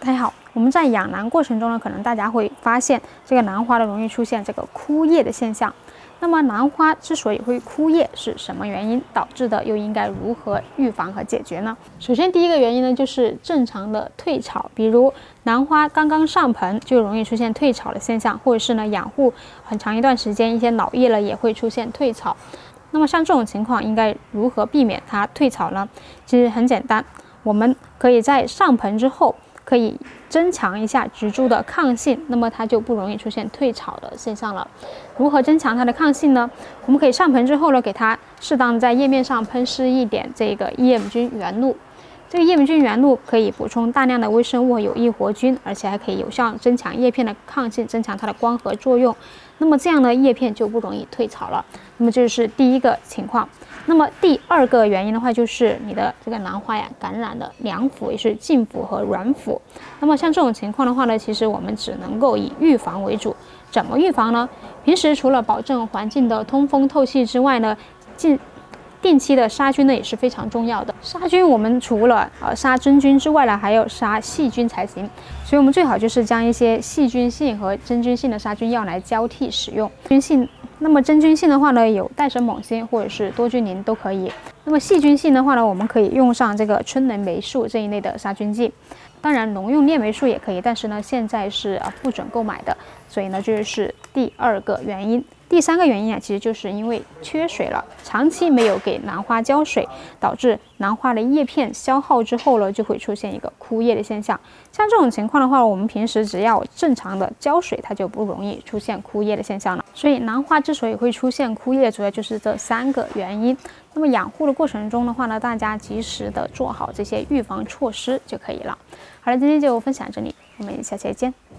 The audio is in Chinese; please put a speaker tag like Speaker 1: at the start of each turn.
Speaker 1: 大家好，我们在养兰过程中呢，可能大家会发现这个兰花呢容易出现这个枯叶的现象。那么兰花之所以会枯叶，是什么原因导致的？又应该如何预防和解决呢？首先，第一个原因呢，就是正常的退潮，比如兰花刚刚上盆就容易出现退潮的现象，或者是呢养护很长一段时间，一些老叶呢也会出现退潮。那么像这种情况，应该如何避免它退潮呢？其实很简单，我们可以在上盆之后，可以增强一下植株的抗性，那么它就不容易出现退潮的现象了。如何增强它的抗性呢？我们可以上盆之后呢，给它适当在叶面上喷施一点这个叶霉菌原露。这个叶霉菌原露可以补充大量的微生物和有益活菌，而且还可以有效增强叶片的抗性，增强它的光合作用。那么这样呢，叶片就不容易退潮了。那么这是第一个情况。那么第二个原因的话，就是你的这个兰花呀感染了凉腐，也是劲腐和软腐。那么像这种情况的话呢，其实我们只能够以预防为主。怎么预防呢？平时除了保证环境的通风透气之外呢，定期的杀菌呢也是非常重要的。杀菌我们除了杀真菌之外呢，还要杀细菌才行。所以我们最好就是将一些细菌性和真菌性的杀菌药来交替使用。那么真菌性的话呢，有戴森锰锌或者是多菌灵都可以。那么细菌性的话呢，我们可以用上这个春能霉素这一类的杀菌剂。当然，农用链霉素也可以，但是呢，现在是不准购买的。所以呢，这就是第二个原因。第三个原因啊，其实就是因为缺水了，长期没有给兰花浇水，导致兰花的叶片消耗之后呢，就会出现一个枯叶的现象。像这种情况的话，我们平时只要正常的浇水，它就不容易出现枯叶的现象了。所以兰花之所以会出现枯叶，主要就是这三个原因。那么养护的过程中的话呢，大家及时的做好这些预防措施就可以了。好了，今天就分享这里，我们下期再见。